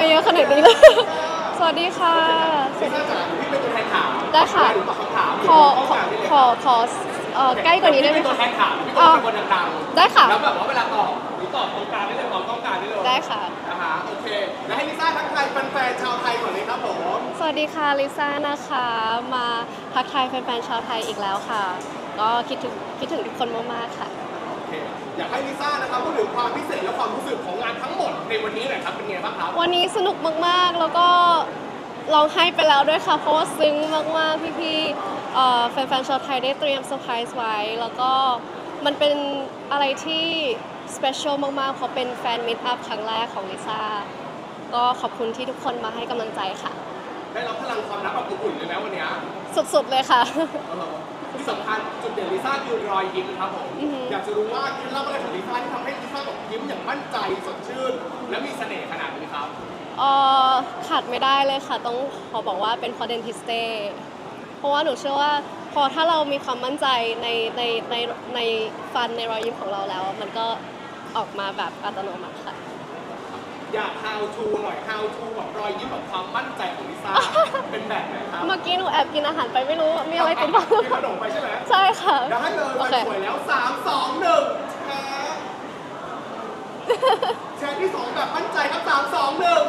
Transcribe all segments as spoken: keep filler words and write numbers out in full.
มาเยอะขนาดนี้เลยสวัสดีค่ะพี่น่าจะพี่เป็นตัวแทนถามได้ค่ะหรือตอบคำถามขอขอขอขอเอ่อใกล้กว่านี้ได้ไหมพี่เป็นตัวคะแทนถามพี่เป็นคนดังๆได้ค่ะแล้วแบบว่าเวลาตอบหรือตอบตรงกลางได้เลยตอบต้องกลางได้เลยได้ค่ะนะคะโอเคแล้วให้ลิซ่าทักทายแฟนๆชาวไทยก่อนเลยครับผมสวัสดีค่ะลิซ่านะคะมาทักทายแฟนๆชาวไทยอีกแล้วค่ะก็คิดถึงคิดถึงทุกคนมากๆค่ะโอเคอยากให้ลิซ่านะครับพูดถึงความพิเศษและความรู้สึกของงานทั้งหมดในวันนี้หน่อยครับเป็นไงบ้างครับวันนี้สนุกมากๆแล้วก็ร้องไห้ไปแล้วด้วยค่ะเพราะว่าซึ้งมากๆพี่ๆแฟนๆชาวไทยได้เตรียมเซอร์ไพรส์ไว้แล้วก็มันเป็นอะไรที่สเปเชียลมากๆเพราะเป็นแฟนมิตอัพครั้งแรกของลิซ่าก็ขอบคุณที่ทุกคนมาให้กำลังใจค่ะได้รับพลังความรักแบบอุ่นๆเลยนะวันนี้สุดๆเลยค่ะที่สำคัญจุดเด่นลิซ่าคือรอยยิ้มครับผมอยากจะรู้ว่าเคล็ดลับอะไรของลิซ่าที่ทำให้ลิซ่าแบบยิ้มอย่างมั่นใจสดชื่นและมีเสน่ห์ขนาดนี้ครับเอ่อขาดไม่ได้เลยค่ะต้องขอบอกว่าเป็นเพราะเดนทิสเต้เพราะว่าหนูเชื่อว่าพอถ้าเรามีความมั่นใจในในในในฟันในรอยยิ้มของเราแล้วมันก็ออกมาแบบอัตโนมัติค่ะอยาก how to หน่อย how to แบบรอยยิ้มแบบความมั่นใจของลิซ่าเป็นแบบไหนครับเมื่อกี้หนูแอบกินอาหารไปไม่รู้มีอะไรติดบ้างมีขนมไปใช่ไหมใช่ค่ะได้เลยไปสวยแล้วสามสองหนึ่งแชร์แชร์ที่สองแบบมั่นใจครับสามสองหนึ่ง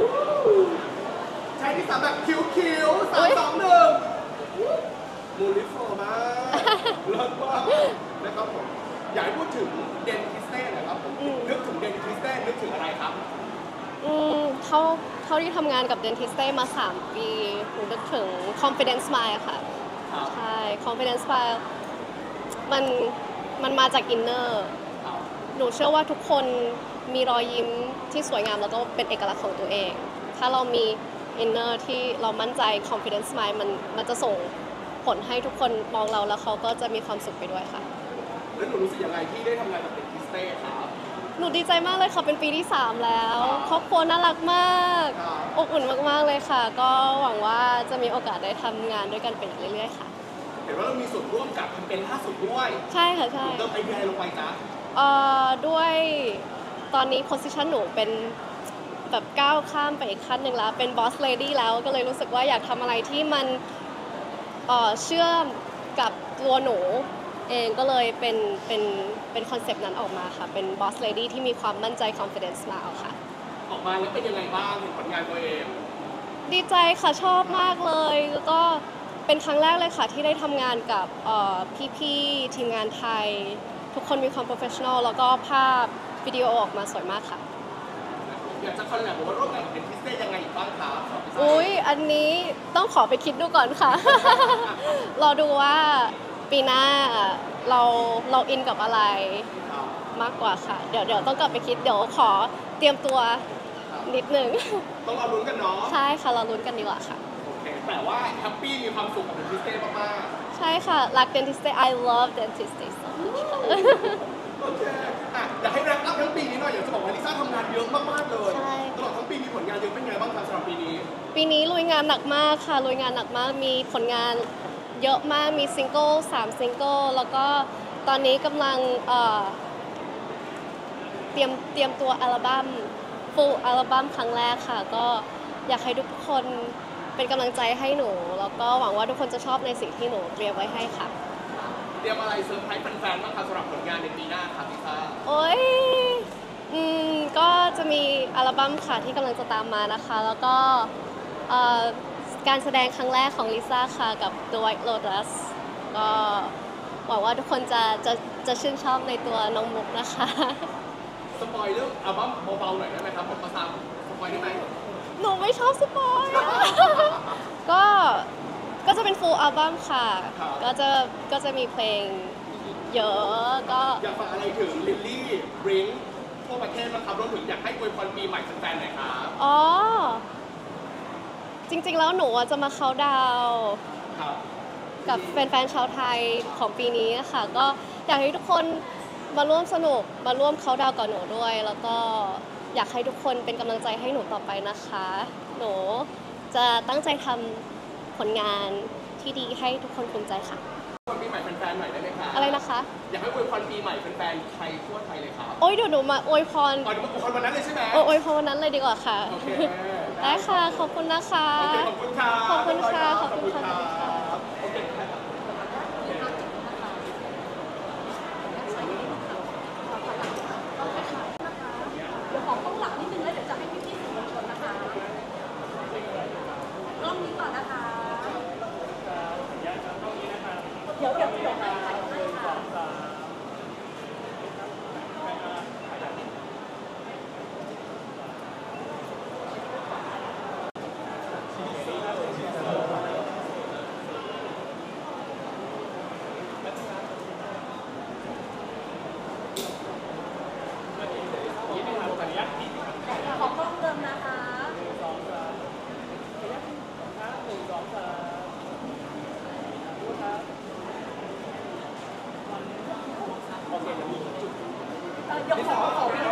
แชร์ที่สามแบบคิ้วคิ้วสามสองหนึ่งมูลิฟอร์มากเลิศมากนะครับผมอยากให้พูดถึงเดนทิสเต้หน่อยครับผมนึกถึงเดนทิสเต้นึกถึงอะไรครับอืมเขาเขาที่ทำงานกับเดนทิสเต้มาสามปีหนูนึกถึง confidence smile ค่ะใช่ confidence smile มันมันมาจากอินเนอร์หนูเชื่อว่าทุกคนมีรอยยิ้มที่สวยงามแล้วก็เป็นเอกลักษณ์ของตัวเองถ้าเรามีอินเนอร์ที่เรามั่นใจ confidence smile มันมันจะส่งผลให้ทุกคนมองเราแล้วเขาก็จะมีความสุขไปด้วยค่ะแล้วหนูรู้สึกยังไงที่ได้ทำงานกับเดนทิสเต้ครับหนูดีใจมากเลยค่ะเป็นปีที่สามแล้วครอบครัวน่ารักมากอบอุ่นมากๆเลยค่ะก็หวังว่าจะมีโอกาสได้ทำงานด้วยกันไปเรื่อยๆค่ะเห็นว่าเรามีส่วนร่วมกับแคมเปญล่าสุดด้วยใช่ค่ะใช่เติมไอเดียลงไปจ้ะเอ่อด้วยตอนนี้โพสิชันหนูเป็นแบบก้าวข้ามไปอีกขั้นหนึ่งแล้วเป็นบอสเลดี้แล้วก็เลยรู้สึกว่าอยากทำอะไรที่มันเอ่อเชื่อมกับตัวหนูเองก็เลยเป็นเป็นเป็นคอนเซปต์นั้นออกมาค่ะเป็น Boss Lady ที่มีความมั่นใจ confidence มาเอาค่ะออกมาแล้วเป็นยังไงบ้างเห็นผลงานตัวเองดีใจค่ะชอบมากเลยแล้วก็เป็นครั้งแรกเลยค่ะที่ได้ทำงานกับพี่ๆทีมงานไทยทุกคนมีความ professional แล้วก็ภาพวิดีโอออกมาสวยมากค่ะอยากจะคอนแลบหรือว่าร่วมงานกับเดนทิสเต้ยังไงอีกบ้างครับอุ้ยอันนี้ต้องขอไปคิดดูก่อนค่ะ รอดูว่าปีหน้าเราเราอินกับอะไรมากกว่าค่ะเดี๋ยวเดี๋ยวต้องกลับไปคิดเดี๋ยวขอเตรียมตัวนิดนึงต้องรอลุ้นกันเนาะใช่ค่ะเราลุ้นกันดีกว่าค่ะโอเคแต่ว่าแฮปปี้มีความสุขกับเดนทิสเต้มากๆใช่ค่ะรักเดนทิสเต้ I love dentist so much โอเคอ่ะอยากให้แรปอัพทั้งปีนี้หน่อยอยากจะบอกว่าลิซ่าทำงานเยอะมากๆเลยตลอดทั้งปีมีผลงานเยอะเป็นไงบ้างครับสำหรับปีนี้ปีนี้ลุยงานหนักมากค่ะลุยงานหนักมากมีผลงานเยอะมากมีซิงเกิลสามซิงเกิลแล้วก็ตอนนี้กำลังเอ่อเตรียมเตรียมตัวอัลบั้มฟูลอัลบั้มครั้งแรกค่ะก็อยากให้ทุกคนเป็นกำลังใจให้หนูแล้วก็หวังว่าทุกคนจะชอบในสิ่งที่หนูเตรียมไว้ให้ค่ะเตรียมอะไรเซอร์ไพรส์แฟนๆบ้างครับสำหรับผลงานในปีหน้าครับลิซ่าโอ้ยอืมก็จะมีอัลบั้มค่ะที่กำลังจะตามมานะคะแล้วก็เอ่อการแสดงครั้งแรกของลิซ่าค่ะกับ The White Lotus ก็หวังว่าทุกคนจะจะจะชื่นชอบในตัวน้องมุกนะคะสปอยเรื่องอัลบั้มเบาๆหน่อยได้ไหมครับผมประสามสปอยได้ไหมหนูไม่ชอบสปอยก็ก็จะเป็น full อัลบั้มค่ะก็จะก็จะมีเพลงเยอะก็อยากฝากอะไรถึงลิลลี่บริงทั่วประเทศนะครับรวมถึงอยากให้อวยพรปีใหม่แฟนๆหน่อยครับอ๋อจริงๆแล้วหนูจะมาเคาน์ดาวน์กับแฟนๆชาวไทยของปีนี้ค่ะก็อยากให้ทุกคนมาร่วมสนุกมาร่วมเคาน์ดาวน์กับหนูด้วยแล้วก็อยากให้ทุกคนเป็นกำลังใจให้หนูต่อไปนะคะหนูจะตั้งใจทำผลงานที่ดีให้ทุกคนภูมิใจค่ะวันปีใหม่แฟนๆหน่อยได้ไหมคะอะไรนะคะอยากให้อวยพรปีใหม่แฟนๆไทยทั่วไทยเลยครับโอ้ยเดี๋ยวหนูมาอวยพรอ๋อเดี๋ยวมาอวยพรวันนั้นเลยใช่ไหมโอ้อวยพรวันนั้นเลยดีกว่าค่ะโอเคได้ค่ะ ขอบคุณนะคะโอเคขอบคุณค่ะขอบคุณค่ะขขออบบคุคุณณคค่ะรับโอเคครับเดี๋ยวขอกล้องหลังนิดนึงแล้วเดี๋ยวจะให้พี่ๆสื่อมวลชนนะคะกล้องนี้ก่อนนะคะ เดี๋ยวเดี๋ยวเดี๋ยวให้ถ่ายให้ค่ะขอกล้องเดิมนะคะเอ่อเดี๋ยวขอขอวิดี